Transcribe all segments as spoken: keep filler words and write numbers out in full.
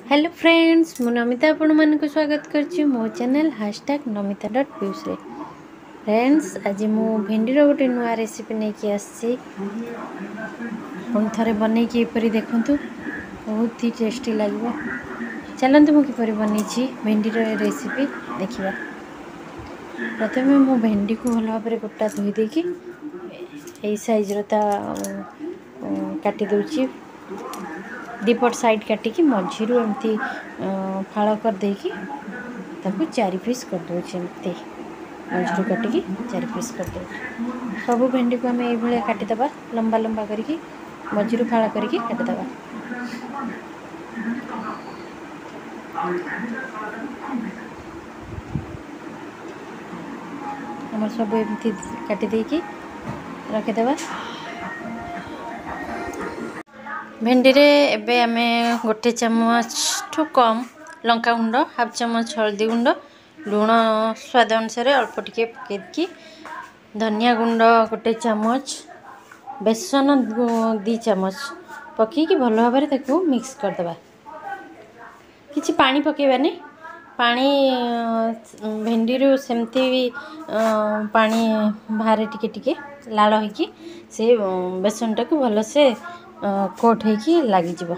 Hello friends मु नमिता आपण मन को स्वागत करछि मो channel hashtag Namita dot views रे। फ्रेंड्स आज मु भेंडीर गोटे नुआ रेसिपी नहीं कि आसी पुणी थरे बनै कि एपरी देखंतु बहुत ही टेस्टी लागबो। चलंतु मु किपरि बनैछि भेंडीर रेसिपी देखिबा। प्रथमे मु भेंडी को भल भाबरे गोटा धोई देकी एई साइज रो ता काटी दोछि। दीपट साइड काटिकी मझीरू एमती फाड़ कर देकी ताकू चारि पीस कर दोछि। एमती मझीरू काटिकी चारि पीस कर दोछि। सब भेंडी को हमें एभले काटी दबा लंबा लंबा करिकी मझीरू फाड़ करिकी काटी दबा। हमर सब एमती काटी देकी रखि दबा। भेंडी रे एबे आमे गोटे चम्मच ठू कम लंका गुंड हाफ चम्मच हल्दी गुंड लुण स्वाद अनुसार अल्प टिके पकेकी धनिया गुंड गोटे चम्मच बेसन दी चम्मच पकेकी भल भाव ताकू मिक्स कर दबा। किछि पानी पकेबानी पानी भेंडी रो सेमती पानी बाहर टिके टिके लाल होइकी से बेसन टाकू भल से कोट होइकी लागि जिवो।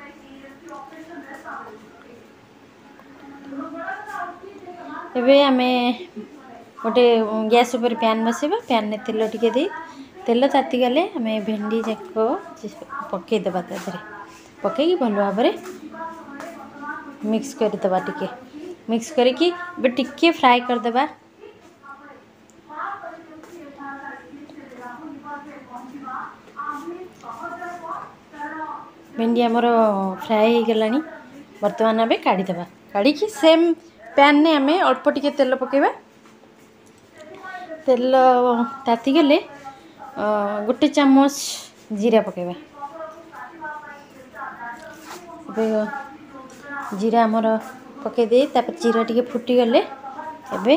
एबे आमे गोटे गैस ऊपर पैन बसेबा। पैन ने तेल टिके दे तेल ताती गले आमे भेंडी जाको पके दबा। तादरे पकेकी भल भाव मिक्स कर दबा। टिके मिक्स करके बे टिके फ्राई कर दबा। भेंडी आमर फ्राई हो गलानी। बर्तमान आबे काढ़ी दबा। काढ़ी की सेम पैन ने आमे अल्प टिके तेल पकेबा। तेल ताती गले गोटे चम्मच जीरा पकेबा। जीरा आमर पके दे तापर जीरा टिके फुटी गले एबे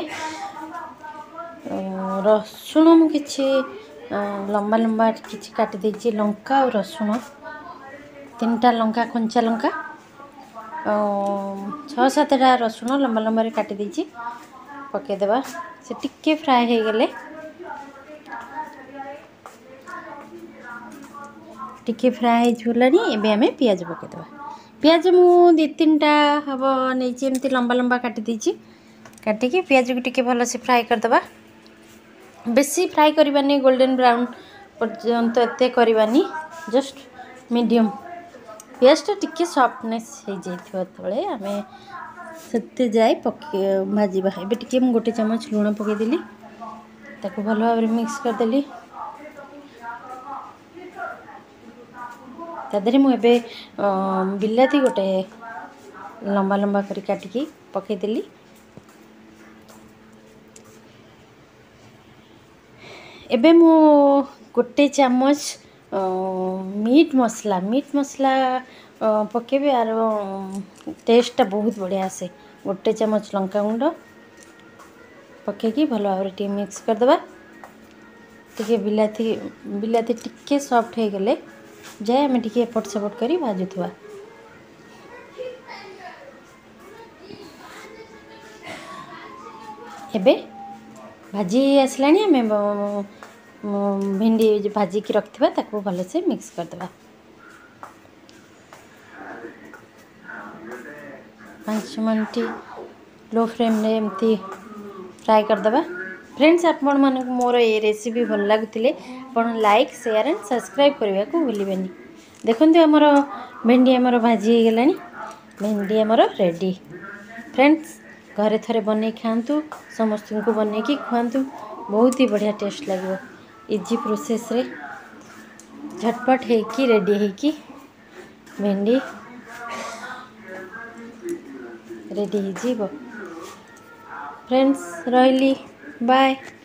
रसुण मु किछि लंबा लंबा किछि काटी देछि। लंका और रसुण तीन टा लंका कंचा लंका छः सातटा रसुण लंबा लंबा रे काटी देछि पके देबा। से टिके फ्राई हो गले टिके फ्राई होलानी एबे हमें प्याज पके देबा। प्याज मु दि तीन टा हब नेछि एमती लंबा लंबा काटी देछि। काटी के प्याज को टिके भल से फ्राई कर देबा। बेसी फ्राई करबानी गोल्डन ब्राउन पर्यंत एते करबानी जस्ट मीडियम। प्याज टा टिके सॉफ्टनेस हो जाइथिबा तळे आमे सत्ते जाय पके भाजीबा। एबे टिके मु गोटे चम्मच लूण पके देली ताको भल भाबरे मिक्स कर देली। तादरे मु एबे बिलाती गोटे लंबा लंबा करी काटिकी पके देली। एबे मु गोटे चम्मच मीट मसला मीट मसला पकेबे आर टेस्ट बहुत बढ़िया आसे। गोटे चम्मच लंका गुंड पकेकी भल भाव टे मिक्स कर दबा। टिके बिलाती बिलाती टिके सॉफ्ट हो गले जाए आमे टिके एपट सेपट करी भाजुथुआ। एबे भाजी आसलानी आमे भेंडी भाजी की रखिथिबा ताको भल से मिक्स कर दबा। पाँच मिनट लो फ्लेम रे एमती फ्राई कर दबा। फ्रेंड्स आपण मन मोर ये रेसिपी भल लागुतिले आपण लाइक शेयर एंड सब्सक्राइब करबा को भूलिबेनी। देखंतु हमर भेंडी हमर भाजी हो गलानी। भेंडी हमर रेडी। फ्रेंड्स घरे थरे बनै खांतु समस्त को बनै की खांतु बहुत ही बढ़िया टेस्ट लागो। इजी प्रोसेस रे झटपट है कि रेडी है कि भेंडी रेडी हो जीवो। फ्रेंड्स रहिली बाय।